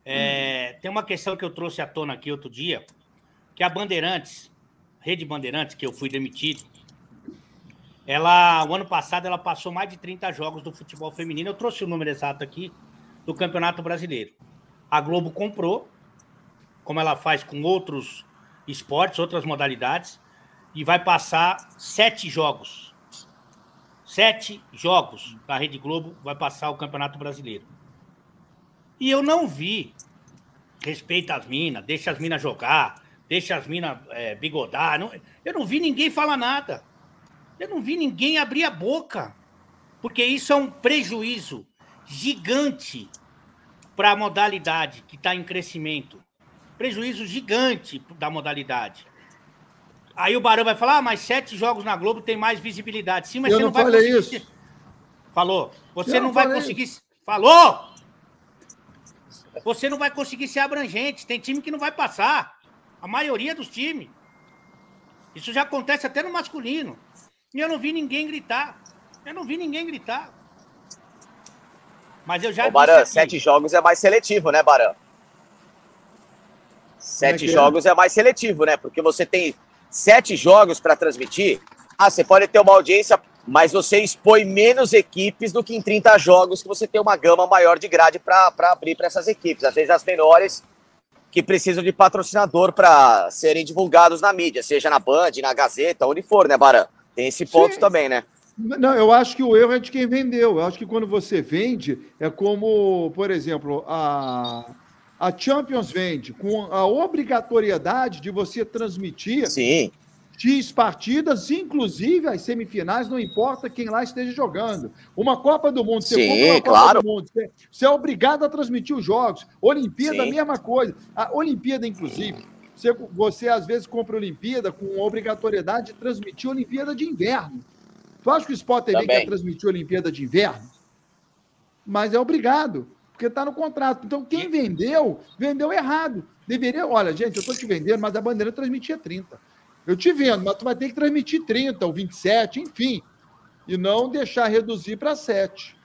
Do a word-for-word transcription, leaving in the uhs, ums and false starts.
É, tem uma questão que eu trouxe à tona aqui outro dia, que a Bandeirantes, Rede Bandeirantes, que eu fui demitido, ela, o ano passado, ela passou mais de trinta jogos do futebol feminino. Eu trouxe o número exato aqui do Campeonato Brasileiro. A Globo comprou, como ela faz com outros esportes, outras modalidades, e vai passar sete jogos. Sete jogos da Rede Globo vai passar o Campeonato Brasileiro. E eu não vi, respeita as minas, deixa as minas jogar, deixa as minas é, bigodar. Não, eu não vi ninguém falar nada. Eu não vi ninguém abrir a boca. Porque isso é um prejuízo gigante para a modalidade que está em crescimento. Prejuízo gigante da modalidade. Aí o Barão vai falar, ah, mas sete jogos na Globo tem mais visibilidade. Sim, mas eu você não, não vai falei conseguir... isso. Se... Falou. Você eu não, não vai falei conseguir... isso. Falou! Você não vai conseguir ser abrangente. Tem time que não vai passar. A maioria dos times. Isso já acontece até no masculino. E eu não vi ninguém gritar. Eu não vi ninguém gritar. Mas eu já Ô, Baran, aqui, sete jogos é mais seletivo, né, Baran? Sete é jogos é? é mais seletivo, né? Porque você tem sete jogos para transmitir. Ah, você pode ter uma audiência, mas você expõe menos equipes do que em trinta jogos, que você tem uma gama maior de grade para abrir para essas equipes. Às vezes as menores que precisam de patrocinador para serem divulgados na mídia, seja na Band, na Gazeta, onde for, né, Baran? Tem esse ponto Sim. também, né? Não, eu acho que o erro é de quem vendeu. Eu acho que quando você vende, é como, por exemplo, a, a Champions vende com a obrigatoriedade de você transmitir Sim. X partidas, inclusive as semifinais, não importa quem lá esteja jogando. Uma Copa do Mundo, você Sim, compra uma Copa claro. do Mundo, você, você é obrigado a transmitir os jogos. Olimpíada, a Sim. mesma coisa. A Olimpíada, inclusive, você, você às vezes compra a Olimpíada com obrigatoriedade de transmitir a Olimpíada de Inverno. Tu acha que o Sport T V Também. quer transmitir a Olimpíada de Inverno? Mas é obrigado, porque está no contrato. Então, quem vendeu, vendeu errado. Deveria... Olha, gente, eu estou te vendendo, mas a Bandeira transmitia trinta. Eu te vendo, mas tu vai ter que transmitir trinta ou vinte e sete, enfim. E não deixar reduzir para sete.